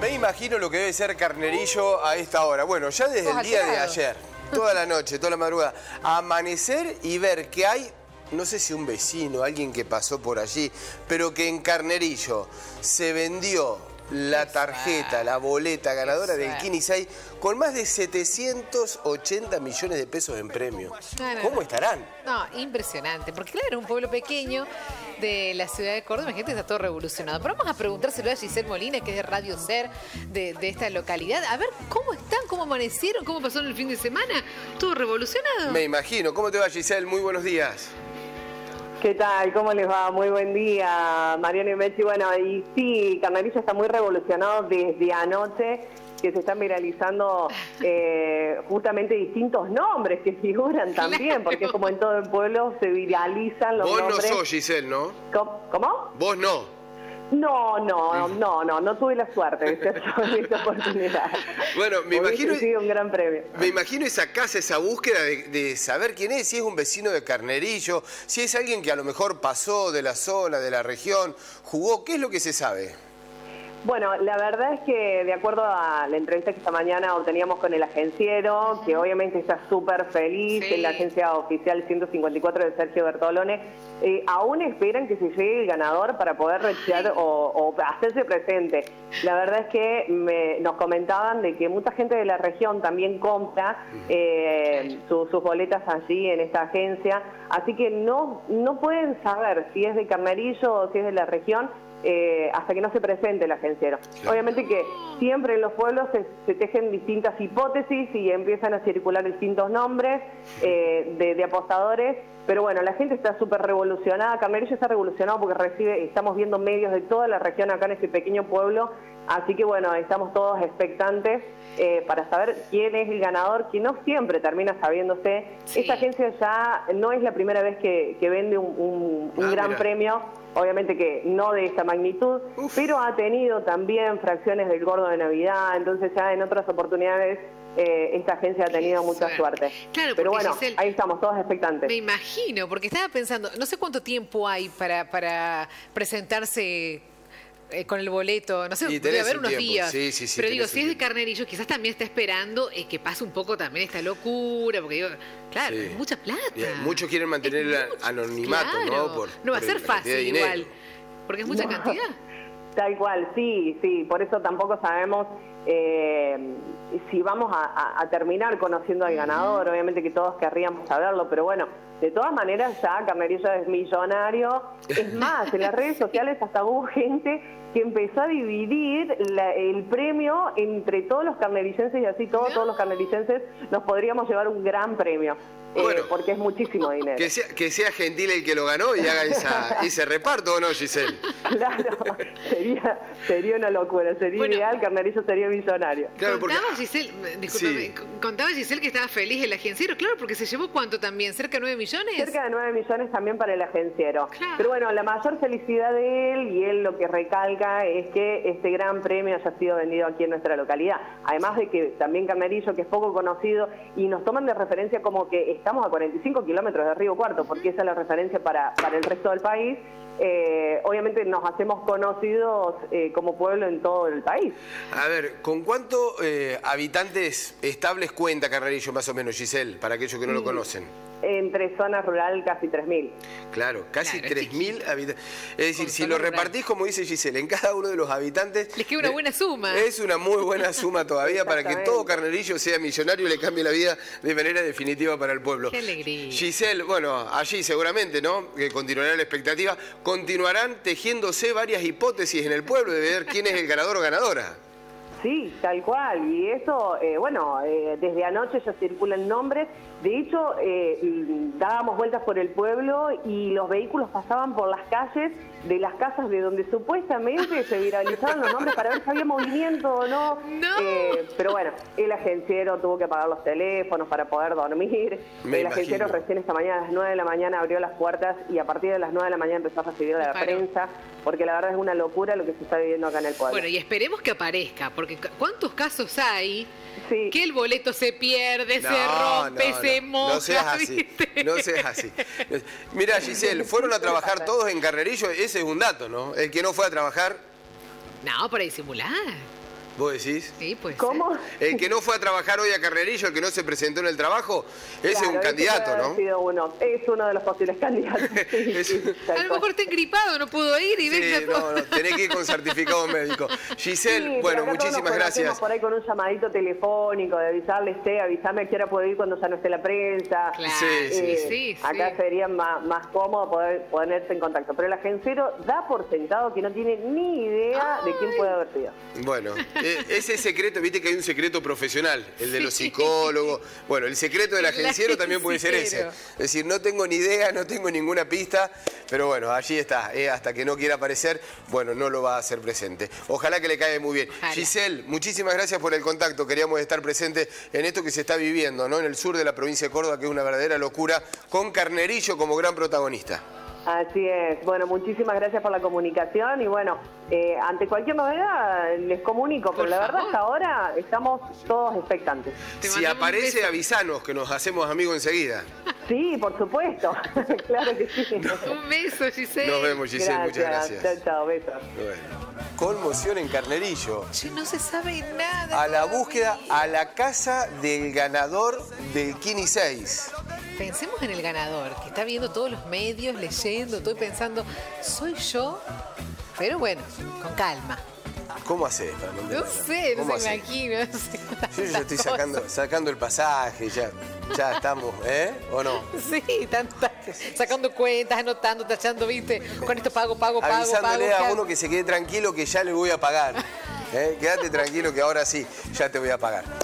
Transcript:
Me imagino lo que debe ser Carnerillo a esta hora. Bueno, ya desde el día de ayer, toda la noche, toda la madrugada, amanecer y ver que hay, no sé si un vecino, alguien que pasó por allí, pero que en Carnerillo se vendió la tarjeta, la boleta ganadora del Kini 6 con más de 780 millones de pesos en premio. ¿Cómo estarán? No, impresionante, porque claro, es un pueblo pequeño de la ciudad de Córdoba, gente está todo revolucionado. Pero vamos a preguntárselo a Giselle Molina, que es de Radio Ser, de esta localidad. A ver, ¿cómo están? ¿Cómo amanecieron? ¿Cómo pasó en el fin de semana? ¿Todo revolucionado? Me imagino. ¿Cómo te va, Giselle? Muy buenos días. ¿Qué tal? ¿Cómo les va? Muy buen día, Mariano y Mechi. Bueno, y sí, Carnerillo está muy revolucionado desde anoche, que se están viralizando justamente distintos nombres que figuran también, porque como en todo el pueblo se viralizan los nombres. Vos no sos Giselle, ¿no? ¿Cómo? Vos no. No tuve la suerte de ser esta oportunidad. Bueno, me imagino, sido un gran premio. Me imagino esa casa, esa búsqueda de saber quién es, si es un vecino de Carnerillo, si es alguien que a lo mejor pasó de la zona, de la región, jugó, ¿qué es lo que se sabe? Bueno, la verdad es que de acuerdo a la entrevista que esta mañana obteníamos con el agenciero, que obviamente está súper feliz, en la agencia oficial 154 de Sergio Bertolone, aún esperan que se llegue el ganador para poder retirar o hacerse presente. La verdad es que nos comentaban de que mucha gente de la región también compra sus boletas allí en esta agencia, así que no pueden saber si es de Carnerillo o si es de la región, hasta que no se presente el agenciero. Obviamente que siempre en los pueblos se tejen distintas hipótesis y empiezan a circular distintos nombres de apostadores, pero bueno, la gente está súper revolucionada. Carnerillo está revolucionado porque estamos viendo medios de toda la región acá en este pequeño pueblo, así que bueno, estamos todos expectantes para saber quién es el ganador, que no siempre termina sabiéndose. Esta agencia ya no es la primera vez que vende un gran premio. Obviamente que no de esta magnitud, pero ha tenido también fracciones del Gordo de Navidad, entonces ya en otras oportunidades esta agencia ha tenido mucha suerte. Claro, pero bueno, Giselle, ahí estamos, todos expectantes. Me imagino, porque estaba pensando, no sé cuánto tiempo hay para presentarse con el boleto, no sé, debe haber unos días. Sí, pero digo, si es de Carnerillo, quizás también está esperando que pase un poco también esta locura, porque digo, claro, es mucha plata. Muchos quieren mantener el anonimato, claro, ¿no? No va a ser fácil igual, porque es mucha cantidad. Tal cual, sí, por eso tampoco sabemos si vamos a terminar conociendo al ganador. Obviamente que todos querríamos saberlo, pero bueno, de todas maneras ya Carnerillo es millonario. Es más, en las redes sociales hasta hubo gente que empezó a dividir el premio entre todos los carnerillenses y así todos los carnerillenses nos podríamos llevar un gran premio. Bueno, porque es muchísimo dinero. Que sea gentil el que lo ganó y haga ese reparto, ¿o no, Giselle? Claro, sería una locura, sería ideal, Carnerillo sería millonario. Claro, contaba Giselle, discúlpame, contaba Giselle que estaba feliz el agenciero, claro, porque se llevó ¿cuánto también? ¿Cerca de 9 millones? Cerca de 9 millones también para el agenciero. Claro. Pero bueno, la mayor felicidad de él, y él lo que recalca es que este gran premio haya sido vendido aquí en nuestra localidad. Además de que también Carnerillo, que es poco conocido, y nos toman de referencia como que estamos a 45 kilómetros de Río Cuarto, porque esa es la referencia para el resto del país. Obviamente nos hacemos conocidos como pueblo en todo el país. A ver, ¿con cuántos habitantes estables cuenta Carnerillo más o menos, Giselle, para aquellos que no lo conocen? Entre zona rural casi 3.000. Claro, casi 3.000 habitantes. Es decir, si lo repartís, como dice Giselle, en cada uno de los habitantes... Les queda una buena suma. Es una muy buena suma todavía para que todo Carnerillo sea millonario y le cambie la vida de manera definitiva para el pueblo. Qué alegría. Giselle, bueno, allí seguramente, ¿no?, que continuará la expectativa. Continuarán tejiéndose varias hipótesis en el pueblo de ver quién es el ganador o ganadora. Sí, tal cual. Y eso, desde anoche ya circulan nombres. De hecho, dábamos vueltas por el pueblo y los vehículos pasaban por las calles de las casas de donde supuestamente se viralizaban los nombres para ver si había movimiento o no. Pero bueno, el agenciero tuvo que apagar los teléfonos para poder dormir. El agenciero recién esta mañana a las 9 de la mañana abrió las puertas y a partir de las 9 de la mañana empezó a recibir a la prensa, porque la verdad es una locura lo que se está viviendo acá en el pueblo. Bueno, y esperemos que aparezca, porque ¿cuántos casos hay Sí. Que el boleto se pierde, se rompe, se moja. No seas así, ¿viste? No seas así. Mira, Giselle, fueron a trabajar todos en Carnerillo, ese es un dato, ¿no? El que no fue a trabajar... No, para disimular. ¿Vos decís? Sí, pues. ¿Cómo? El que no fue a trabajar hoy a Carnerillo, el que no se presentó en el trabajo, ese es un candidato, ¿no? Es uno de los posibles candidatos. A lo mejor está engripado, no pudo ir y sí, no, tenés que ir con certificado médico. Giselle, bueno, muchísimas gracias. Por ahí con un llamadito telefónico de avisarle, avísame a qué hora puedo ir cuando ya no esté la prensa. Claro. Sí. Acá sería más cómodo poder ponerse en contacto. Pero el agenciero da por sentado que no tiene ni idea de quién puede haber sido. Bueno, ese secreto, viste que hay un secreto profesional, el de los psicólogos. Bueno, el secreto del agenciero también puede ser ese. Es decir, no tengo ni idea, no tengo ninguna pista, pero bueno, allí está. Hasta que no quiera aparecer, bueno, no lo va a hacer presente. Ojalá que le caiga muy bien. Ojalá. Giselle, muchísimas gracias por el contacto. Queríamos estar presentes en esto que se está viviendo, ¿no? En el sur de la provincia de Córdoba, que es una verdadera locura, con Carnerillo como gran protagonista. Así es. Bueno, muchísimas gracias por la comunicación y bueno, ante cualquier novedad les comunico, pero la verdad hasta ahora estamos todos expectantes. Si aparece, avisanos, que nos hacemos amigos enseguida. Sí, por supuesto. Claro que sí. Un beso, Giselle. Nos vemos, Giselle. Muchas gracias. Chao, besos. Bueno. Conmoción en Carnerillo. Sí, no se sabe nada. A la búsqueda, a la casa del ganador del Kini 6. Pensemos en el ganador, que está viendo todos los medios, leyendo, estoy pensando, ¿soy yo? Pero bueno, con calma. ¿Cómo haces? No sé, no se imagino. No sé, yo ya estoy sacando el pasaje, ya estamos, ¿o no? Sí, sacando cuentas, anotando, tachando, ¿viste? Con esto pago. Avisándole a uno que se quede tranquilo que ya le voy a pagar. Quédate tranquilo que ahora sí, ya te voy a pagar.